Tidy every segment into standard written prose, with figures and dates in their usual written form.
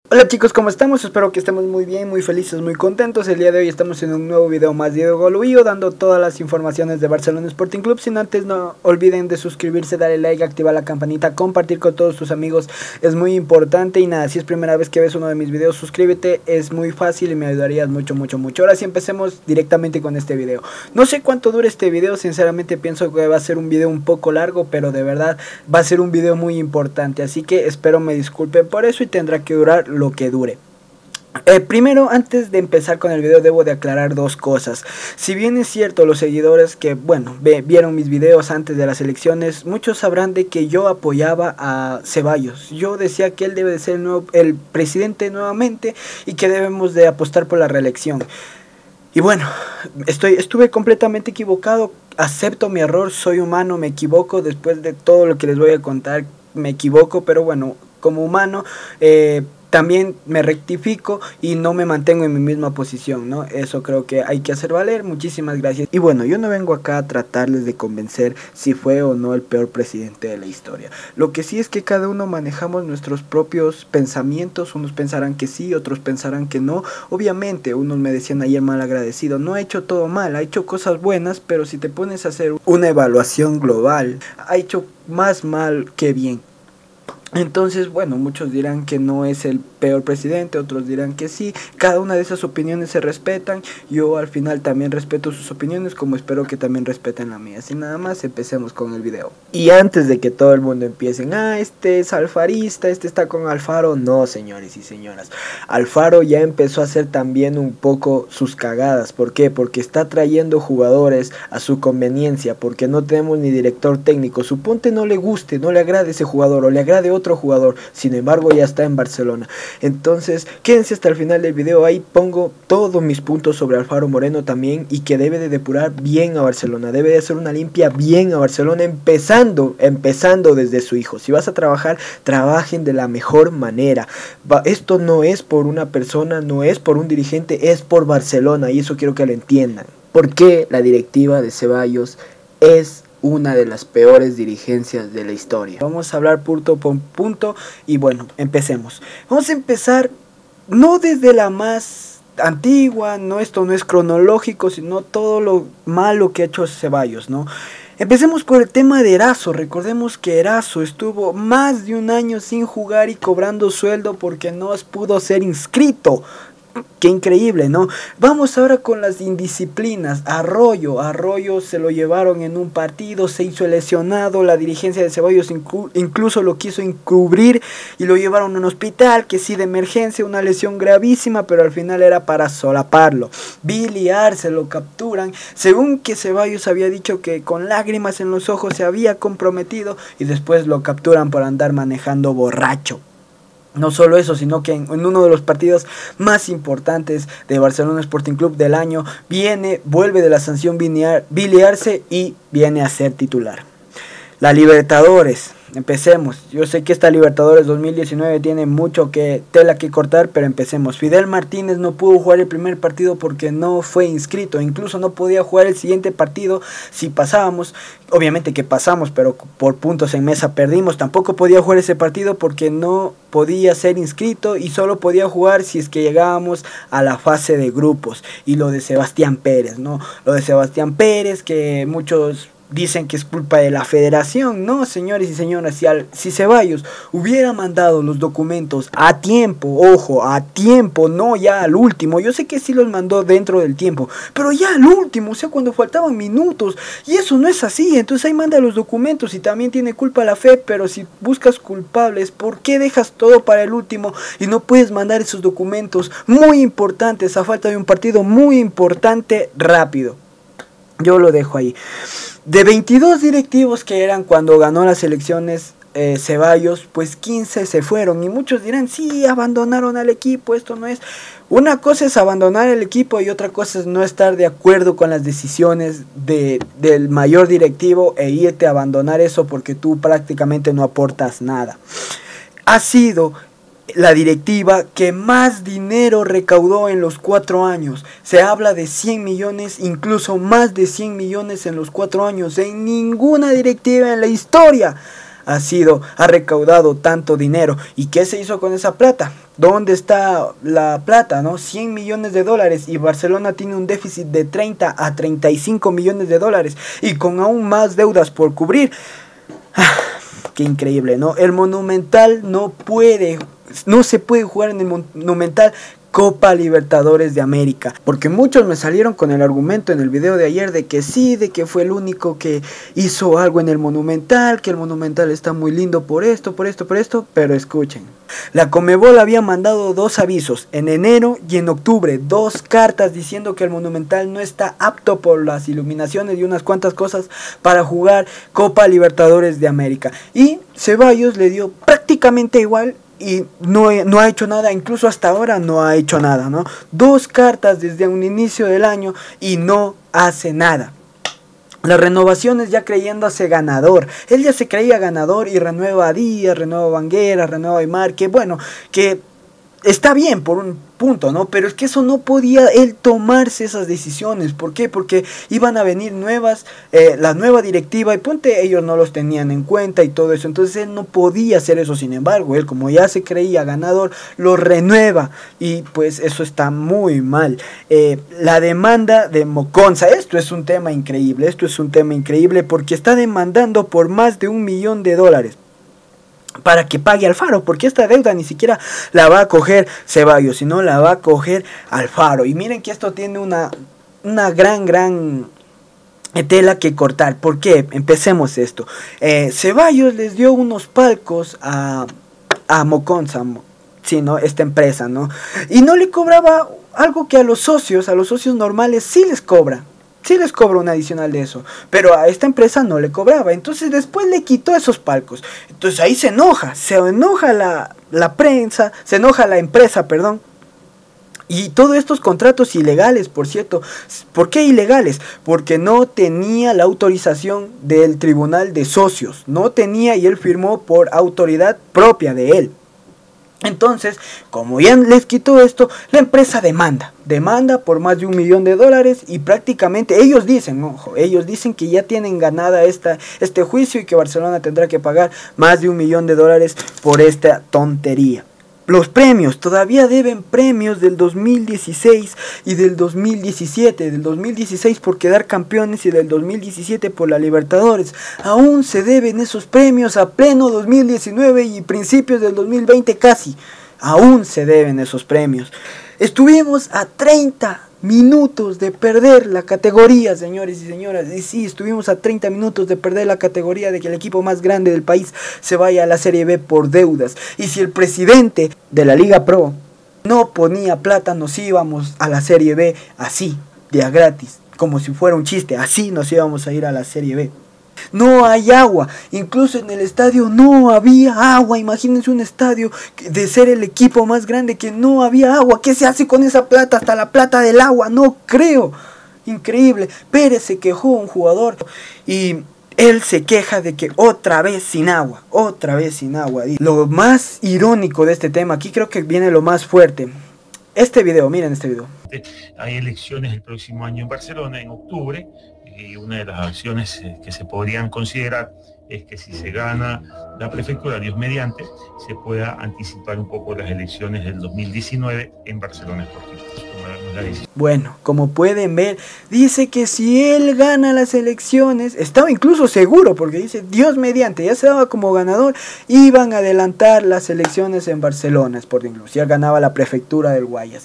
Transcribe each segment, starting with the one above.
Hola chicos, ¿cómo estamos? Espero que estemos muy bien, muy felices, muy contentos. El día de hoy estamos en un nuevo video más de Diego Golubio, dando todas las informaciones de Barcelona Sporting Club. Sin antes, no olviden de suscribirse, darle like, activar la campanita, compartir con todos tus amigos, es muy importante. Y nada, si es primera vez que ves uno de mis videos, suscríbete, es muy fácil y me ayudarías mucho. Ahora sí empecemos directamente con este video. No sé cuánto dura este video, sinceramente pienso que va a ser un video un poco largo, pero de verdad va a ser un video muy importante, así que espero me disculpen por eso y tendrá que durar lo que dure. Primero, antes de empezar con el video, debo de aclarar dos cosas. Si bien es cierto, los seguidores que, bueno, vieron mis videos antes de las elecciones, muchos sabrán de que yo apoyaba a Ceballos. Yo decía que él debe de ser el presidente nuevamente y que debemos de apostar por la reelección. Y bueno, estuve completamente equivocado, acepto mi error, soy humano, me equivoco, después de todo lo que les voy a contar, me equivoco, pero bueno, como humano, también me rectifico y no me mantengo en mi misma posición, ¿no? Eso creo que hay que hacer valer. Muchísimas gracias. Y bueno, yo no vengo acá a tratarles de convencer si fue o no el peor presidente de la historia. Lo que sí es que cada uno manejamos nuestros propios pensamientos. Unos pensarán que sí, otros pensarán que no. Obviamente, unos me decían ayer mal agradecido. No ha hecho todo mal, ha hecho cosas buenas, pero si te pones a hacer una evaluación global, ha hecho más mal que bien. Entonces, bueno, muchos dirán que no es el peor presidente, otros dirán que sí. Cada una de esas opiniones se respetan. Yo al final también respeto sus opiniones, como espero que también respeten la mía. Así nada más, empecemos con el video. Y antes de que todo el mundo empiece, este es alfarista, este está con Alfaro. No, señores y señoras, Alfaro ya empezó a hacer también un poco sus cagadas. ¿Por qué? Porque está trayendo jugadores a su conveniencia, porque no tenemos ni director técnico. Suponte no le guste, no le agrade ese jugador o le agrade otro jugador, sin embargo ya está en Barcelona. Entonces quédense hasta el final del video, ahí pongo todos mis puntos sobre Alfaro Moreno también, y que debe de depurar bien a Barcelona, debe de hacer una limpia bien a Barcelona, empezando desde su hijo. Si vas a trabajar, trabajen de la mejor manera. Esto no es por una persona, no es por un dirigente, es por Barcelona, y eso quiero que lo entiendan. Porque la directiva de Ceballos es una de las peores dirigencias de la historia. Vamos a hablar punto por punto y bueno, empecemos. Vamos a empezar no desde la más antigua, no, esto no es cronológico, sino todo lo malo que ha hecho Ceballos, ¿no? Empecemos por el tema de Eraso. Recordemos que Eraso estuvo más de un año sin jugar y cobrando sueldo porque no pudo ser inscrito. Qué increíble, ¿no? Vamos ahora con las indisciplinas. Arroyo se lo llevaron en un partido, se hizo lesionado, la dirigencia de Ceballos incluso lo quiso encubrir y lo llevaron a un hospital, que sí de emergencia, una lesión gravísima, pero al final era para solaparlo. Billy Arce lo capturan, según que Ceballos había dicho que con lágrimas en los ojos se había comprometido, y después lo capturan por andar manejando borracho. No solo eso, sino que en uno de los partidos más importantes de Barcelona Sporting Club del año, vuelve de la sanción Billy Arce y viene a ser titular. La Libertadores, empecemos. Yo sé que esta Libertadores 2019 tiene mucho tela que cortar, pero empecemos. Fidel Martínez no pudo jugar el primer partido porque no fue inscrito, incluso no podía jugar el siguiente partido si pasábamos. Obviamente que pasamos, pero por puntos en mesa perdimos. Tampoco podía jugar ese partido porque no podía ser inscrito y solo podía jugar si es que llegábamos a la fase de grupos. Y lo de Sebastián Pérez, ¿no? Lo de Sebastián Pérez, que muchos dicen que es culpa de la federación. No, señores y señoras, si Ceballos hubiera mandado los documentos a tiempo, ojo, a tiempo, no ya al último. Yo sé que sí los mandó dentro del tiempo, pero ya al último, o sea, cuando faltaban minutos, y eso no es así. Entonces ahí manda los documentos y también tiene culpa la FEP, pero si buscas culpables, ¿por qué dejas todo para el último y no puedes mandar esos documentos muy importantes a falta de un partido muy importante rápido? Yo lo dejo ahí. De 22 directivos que eran cuando ganó las elecciones Ceballos, pues 15 se fueron. Y muchos dirán, sí, abandonaron al equipo, esto no es. Una cosa es abandonar el equipo y otra cosa es no estar de acuerdo con las decisiones del mayor directivo e irte a abandonar eso porque tú prácticamente no aportas nada. Ha sido la directiva que más dinero recaudó en los 4 años. Se habla de 100 millones, incluso más de 100 millones en los 4 años. En ninguna directiva en la historia ha recaudado tanto dinero. ¿Y qué se hizo con esa plata? ¿Dónde está la plata, no? 100 millones de dólares y Barcelona tiene un déficit de 30 a 35 millones de dólares y con aún más deudas por cubrir. Qué increíble, ¿no? El Monumental no se puede jugar en el Monumental Copa Libertadores de América, porque muchos me salieron con el argumento en el video de ayer de que sí, de que fue el único que hizo algo en el Monumental, que el Monumental está muy lindo por esto, pero escuchen, la Conmebol había mandado 2 avisos, en enero y en octubre, 2 cartas diciendo que el Monumental no está apto por las iluminaciones y unas cuantas cosas para jugar Copa Libertadores de América, y Ceballos le dio prácticamente igual y no ha hecho nada, incluso hasta ahora no ha hecho nada, ¿no? 2 cartas desde un inicio del año y no hace nada. Las renovaciones ya creyéndose ganador, él ya se creía ganador y renueva a Díaz, renueva a Banguera, renueva a Aimar, que bueno, que está bien por un punto, ¿no? Pero es que eso no podía él tomarse esas decisiones. ¿Por qué? Porque iban a venir la nueva directiva y ponte, ellos no los tenían en cuenta y todo eso. Entonces él no podía hacer eso. Sin embargo, él como ya se creía ganador, lo renueva y pues eso está muy mal. La demanda de Moconza, esto es un tema increíble, porque está demandando por más de $1 millón para que pague Alfaro, porque esta deuda ni siquiera la va a coger Ceballos, sino la va a coger Alfaro. Y miren que esto tiene una gran tela que cortar. ¿Por qué? Empecemos esto. Ceballos les dio unos palcos a Moconza, sí, ¿no? Esta empresa, ¿no? Y no le cobraba algo que a los socios normales sí les cobra. Sí les cobra un adicional de eso, pero a esta empresa no le cobraba. Entonces después le quitó esos palcos. Entonces ahí se enoja la prensa, se enoja la empresa, perdón. Y todos estos contratos ilegales, por cierto. ¿Por qué ilegales? Porque no tenía la autorización del tribunal de socios. No tenía y él firmó por autoridad propia de él. Entonces, como ya les quitó esto, la empresa demanda por más de $1 millón y prácticamente ellos dicen, ojo, ellos dicen que ya tienen ganada este juicio y que Barcelona tendrá que pagar más de $1 millón por esta tontería. Los premios, todavía deben premios del 2016 y del 2017, del 2016 por quedar campeones y del 2017 por la Libertadores. Aún se deben esos premios a pleno 2019 y principios del 2020 casi. Aún se deben esos premios. Estuvimos a 30 minutos de perder la categoría, señores y señoras. Y sí, estuvimos a 30 minutos de perder la categoría, de que el equipo más grande del país se vaya a la Serie B por deudas. Y si el presidente de la Liga Pro no ponía plata, nos íbamos a la Serie B así, de a gratis, como si fuera un chiste. Así nos íbamos a ir a la Serie B. No hay agua, incluso en el estadio no había agua. Imagínense un estadio de ser el equipo más grande que no había agua. ¿Qué se hace con esa plata? Hasta la plata del agua, no creo. Increíble. Pérez se quejó, un jugador, y él se queja de que otra vez sin agua. Lo más irónico de este tema, aquí creo que viene lo más fuerte. Este video, miren este video. Hay elecciones el próximo año en Barcelona, en octubre, y una de las acciones que se podrían considerar es que si se gana la prefectura, Dios mediante, se pueda anticipar un poco las elecciones del 2019 en Barcelona Sporting. Bueno, como pueden ver, dice que si él gana las elecciones, estaba incluso seguro, porque dice, Dios mediante, ya se daba como ganador, iban a adelantar las elecciones en Barcelona Sporting Club, si él ganaba la prefectura del Guayas.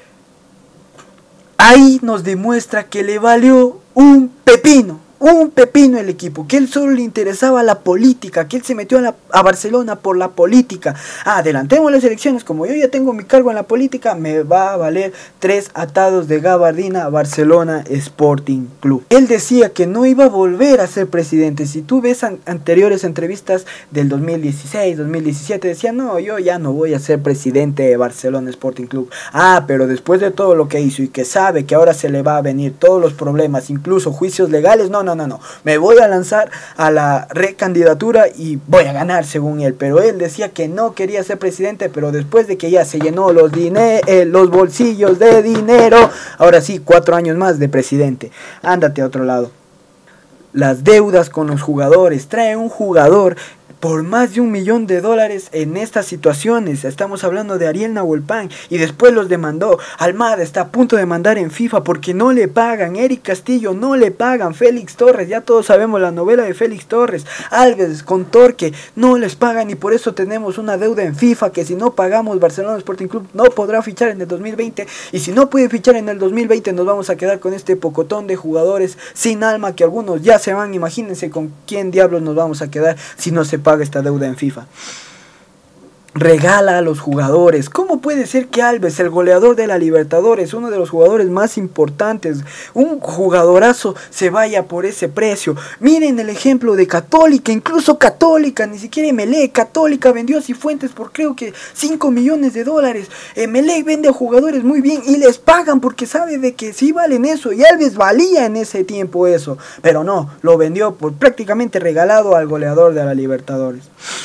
Ahí nos demuestra que le valió un pepino el equipo, que él solo le interesaba la política, que él se metió a Barcelona por la política. Adelantemos las elecciones, como yo ya tengo mi cargo en la política, me va a valer 3 atados de gabardina a Barcelona Sporting Club. Él decía que no iba a volver a ser presidente. Si tú ves anteriores entrevistas del 2016, 2017, decía, no, yo ya no voy a ser presidente de Barcelona Sporting Club. Pero después de todo lo que hizo y que sabe que ahora se le va a venir todos los problemas, incluso juicios legales, no, me voy a lanzar a la recandidatura y voy a ganar según él. Pero él decía que no quería ser presidente, pero después de que ya se llenó los bolsillos de dinero, ahora sí, 4 años más de presidente. Ándate a otro lado. Las deudas con los jugadores, trae un jugador por más de $1 millón en estas situaciones. Estamos hablando de Ariel Nahuelpan y después los demandó. Almada está a punto de mandar en FIFA porque no le pagan. Eric Castillo no le pagan. Félix Torres, ya todos sabemos la novela de Félix Torres. Alves con Torque no les pagan y por eso tenemos una deuda en FIFA que si no pagamos, Barcelona Sporting Club no podrá fichar en el 2020 y si no puede fichar en el 2020 nos vamos a quedar con este pocotón de jugadores sin alma que algunos ya se van. Imagínense con quién diablos nos vamos a quedar si no se paga esta deuda en FIFA. Regala a los jugadores. ¿Cómo puede ser que Alves, el goleador de la Libertadores, uno de los jugadores más importantes, un jugadorazo, se vaya por ese precio? Miren el ejemplo de Católica, incluso Católica, ni siquiera Emelec, Católica vendió a Cifuentes por creo que $5 millones. Emelec vende a jugadores muy bien y les pagan porque sabe de que sí valen eso y Alves valía en ese tiempo eso, pero no, lo vendió por prácticamente regalado al goleador de la Libertadores.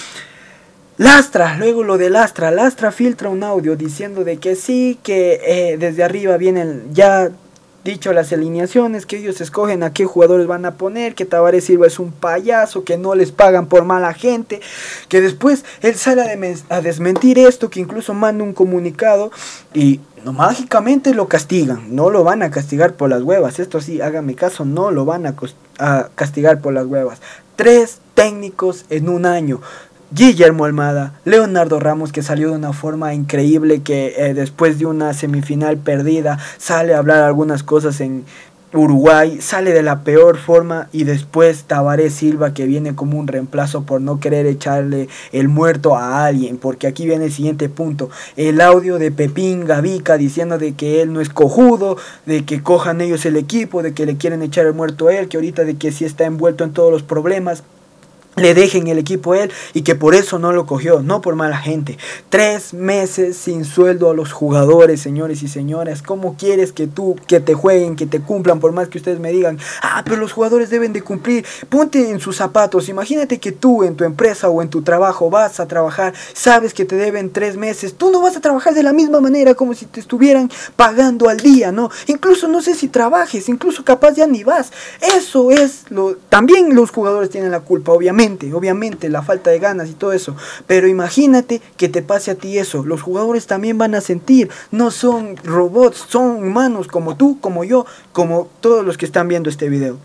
Lastra, luego lo de Lastra filtra un audio diciendo de que sí, que desde arriba vienen ya dicho las alineaciones, que ellos escogen a qué jugadores van a poner, que Tabaré Silva es un payaso, que no les pagan por mala gente, que después él sale a desmentir esto, que incluso manda un comunicado y no, mágicamente lo castigan, no lo van a castigar por las huevas, esto sí, hágame caso, no lo van a castigar por las huevas. 3 técnicos en un año. Guillermo Almada, Leonardo Ramos, que salió de una forma increíble, que después de una semifinal perdida sale a hablar algunas cosas en Uruguay, sale de la peor forma, y después Tabaré Silva, que viene como un reemplazo por no querer echarle el muerto a alguien, porque aquí viene el siguiente punto, el audio de Pepín Gavica diciendo de que él no es cojudo, de que cojan ellos el equipo, de que le quieren echar el muerto a él, que ahorita de que sí está envuelto en todos los problemas, le dejen el equipo a él y que por eso no lo cogió, no por mala gente. 3 meses sin sueldo a los jugadores, señores y señoras. ¿Cómo quieres que te jueguen, que te cumplan, por más que ustedes me digan, pero los jugadores deben de cumplir? Ponte en sus zapatos, imagínate que tú en tu empresa o en tu trabajo vas a trabajar, sabes que te deben 3 meses, tú no vas a trabajar de la misma manera como si te estuvieran pagando al día, ¿no? Incluso no sé si trabajes, incluso capaz ya ni vas. Eso es también los jugadores tienen la culpa, obviamente, la falta de ganas y todo eso, pero imagínate que te pase a ti eso. Los jugadores también van a sentir, no son robots, son humanos como tú, como yo, como todos los que están viendo este video.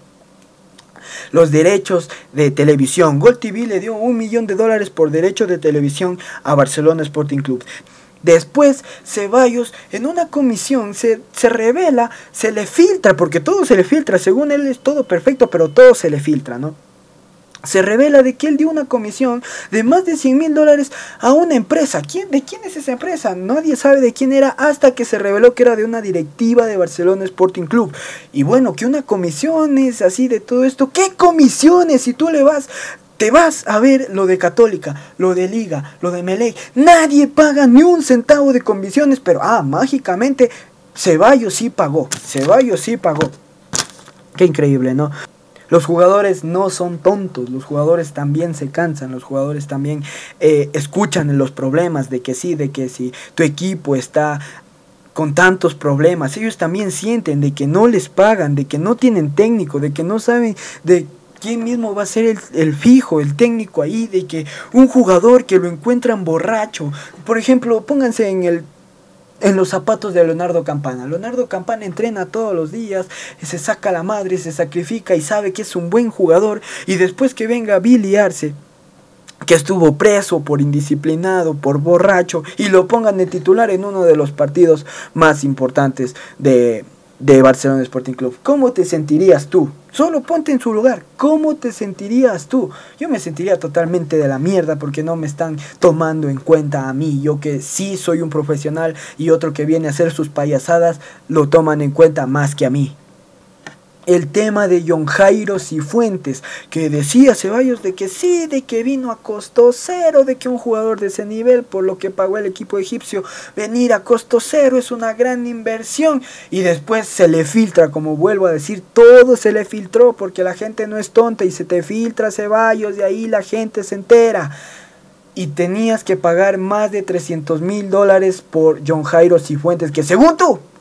Los derechos de televisión. Gol TV le dio $1 millón por derecho de televisión a Barcelona Sporting Club. Después Ceballos en una comisión se revela, se le filtra, porque todo se le filtra, según él es todo perfecto, pero todo se le filtra, ¿no? Se revela de que él dio una comisión de más de $100,000 a una empresa. ¿De quién es esa empresa? Nadie sabe de quién era hasta que se reveló que era de una directiva de Barcelona Sporting Club. Y bueno, que una comisión es así de todo esto. ¿Qué comisiones? Si tú te vas a ver lo de Católica, lo de Liga, lo de Emelec, nadie paga ni un centavo de comisiones, pero mágicamente Ceballos sí pagó. Qué increíble, ¿no? Los jugadores no son tontos, los jugadores también se cansan, los jugadores también escuchan los problemas de que si tu equipo está con tantos problemas, ellos también sienten de que no les pagan, de que no tienen técnico, de que no saben de quién mismo va a ser el fijo, el técnico ahí, de que un jugador que lo encuentran borracho, por ejemplo, pónganse en los zapatos de Leonardo Campana. Leonardo Campana entrena todos los días, se saca la madre, se sacrifica y sabe que es un buen jugador, y después que venga a Billy Arce, que estuvo preso por indisciplinado, por borracho, y lo pongan de titular en uno de los partidos más importantes de Barcelona Sporting Club. ¿Cómo te sentirías tú? Solo ponte en su lugar. ¿Cómo te sentirías tú? Yo me sentiría totalmente de la mierda porque no me están tomando en cuenta a mí. Yo que sí soy un profesional y otro que viene a hacer sus payasadas lo toman en cuenta más que a mí. El tema de John Jairo Cifuentes, que decía Ceballos de que sí, de que vino a costo cero, de que un jugador de ese nivel, por lo que pagó el equipo egipcio, venir a costo cero es una gran inversión, y después se le filtra, como vuelvo a decir, todo se le filtró, porque la gente no es tonta, y se te filtra Ceballos, y ahí la gente se entera. Y tenías que pagar más de $300,000 por John Jairo Cifuentes, que según tú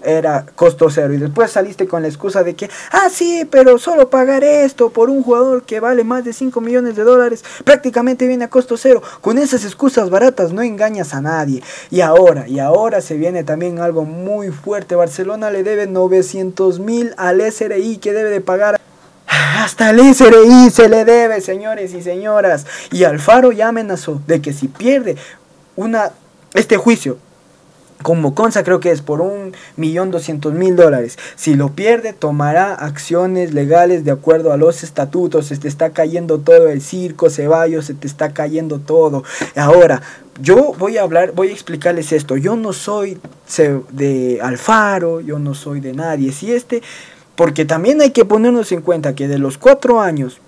era costo cero, y después saliste con la excusa de que, ah sí, pero solo pagar esto por un jugador que vale más de 5 millones de dólares, prácticamente viene a costo cero. Con esas excusas baratas no engañas a nadie. Y ahora se viene también algo muy fuerte. Barcelona le debe 900.000 al SRI, que debe de pagar. Hasta el SRI se le debe, señores y señoras. Y Alfaro ya amenazó de que si pierde este juicio, como Consa, creo que es por 1.200.000 dólares. Si lo pierde, tomará acciones legales de acuerdo a los estatutos. Se te está cayendo todo el circo, Ceballos, se te está cayendo todo. Ahora, yo voy a explicarles esto. Yo no soy de Alfaro, yo no soy de nadie. Porque también hay que ponernos en cuenta que de los 4 años,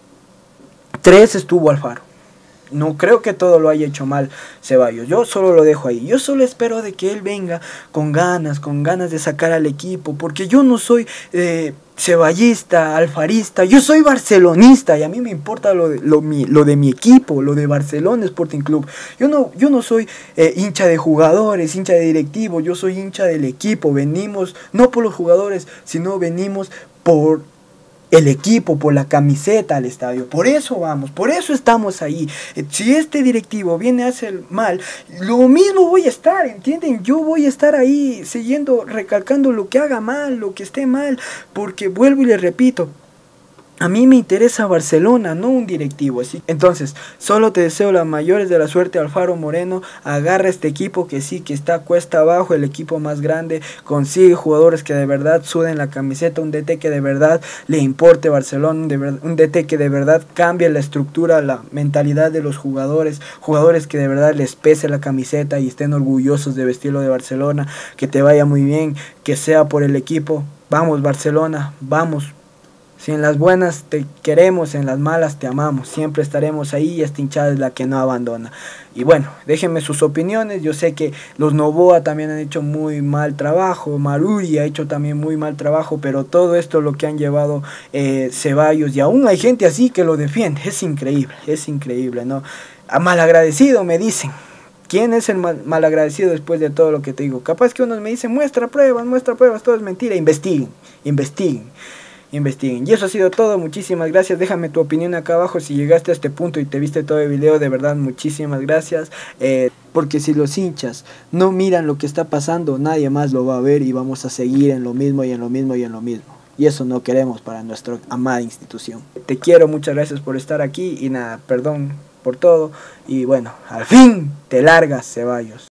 3 estuvo Alfaro. No creo que todo lo haya hecho mal Ceballos. Yo solo lo dejo ahí. Yo solo espero de que él venga con ganas de sacar al equipo. Porque yo no soy ceballista, alfarista. Yo soy barcelonista y a mí me importa lo de mi equipo, lo de Barcelona Sporting Club. Yo no soy hincha de jugadores, hincha de directivos. Yo soy hincha del equipo. Venimos no por los jugadores, sino venimos por el equipo, por la camiseta al estadio. Por eso vamos, por eso estamos ahí. Si este directivo viene a hacer mal, lo mismo voy a estar, ¿entienden? Yo voy a estar ahí recalcando lo que haga mal, lo que esté mal, porque vuelvo y les repito, a mí me interesa Barcelona, no un directivo. Así. Entonces, solo te deseo las mayores de la suerte, Alfaro Moreno. Agarra este equipo que sí, que está cuesta abajo, el equipo más grande. Consigue jugadores que de verdad suden la camiseta, un DT que de verdad le importe Barcelona, un DT que de verdad cambie la estructura, la mentalidad de los jugadores. Jugadores que de verdad les pese la camiseta y estén orgullosos de vestirlo de Barcelona. Que te vaya muy bien, que sea por el equipo. Vamos Barcelona, vamos. Si en las buenas te queremos, en las malas te amamos. Siempre estaremos ahí y esta hinchada es la que no abandona. Y bueno, déjenme sus opiniones. Yo sé que los Novoa también han hecho muy mal trabajo. Maruri ha hecho también muy mal trabajo. Pero todo esto lo que han llevado Ceballos. Y aún hay gente así que lo defiende. Es increíble, ¿no? A malagradecido me dicen. ¿Quién es el malagradecido después de todo lo que te digo? Capaz que unos me dicen, muestra pruebas, todo es mentira. Investiguen. Y eso ha sido todo, muchísimas gracias. Déjame tu opinión acá abajo si llegaste a este punto y te viste todo el video, de verdad muchísimas gracias. Porque si los hinchas no miran lo que está pasando, nadie más lo va a ver y vamos a seguir en lo mismo. Y eso no queremos para nuestra amada institución. Te quiero, muchas gracias por estar aquí y nada, perdón por todo. Y bueno, al fin te largas, Ceballos.